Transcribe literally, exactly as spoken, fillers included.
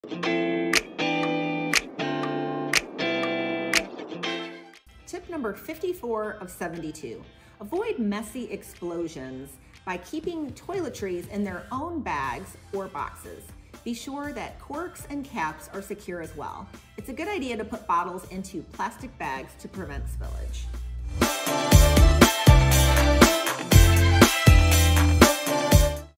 Tip number fifty-four of seventy-two. Avoid messy explosions by keeping toiletries in their own bags or boxes. Be sure that corks and caps are secure as well. It's a good idea to put bottles into plastic bags to prevent spillage.